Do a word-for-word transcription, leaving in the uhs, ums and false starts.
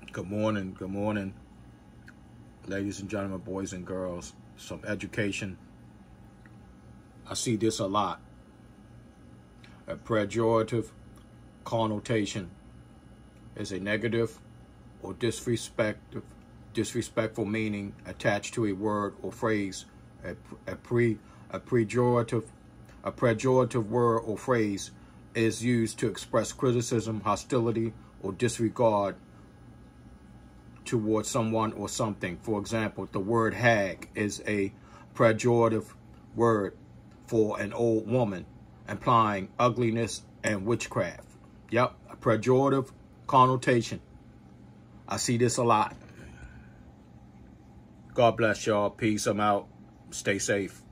Good morning, good morning, ladies and gentlemen, boys and girls. Some education. I see this a lot. A pejorative connotation is a negative or disrespectful, disrespectful meaning attached to a word or phrase. A, a pre a pejorative a pejorative word or phrase is used to express criticism, hostility, or disregard towards someone or something. For example, the word hag is a pejorative word for an old woman, implying ugliness and witchcraft. Yep, a pejorative connotation. I see this a lot. God bless y'all. Peace. I'm out. Stay safe.